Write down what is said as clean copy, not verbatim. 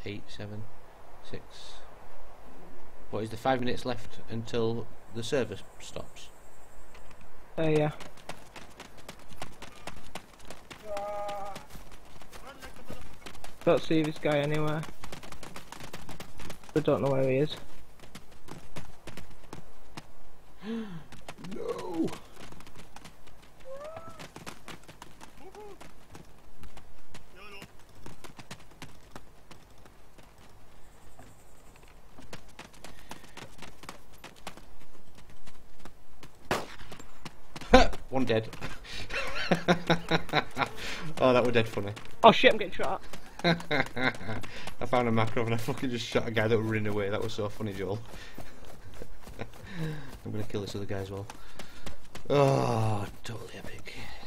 8, 7, 6. What is the 5 minutes left until the server stops? Yeah. Don't see this guy anywhere. I don't know where he is. No. One dead. Oh, that was dead funny. Oh shit, I'm getting shot at. I found a macro and I fucking just shot a guy that was running away. That was so funny, Joel. I'm gonna kill this other guy as well. Oh, totally epic.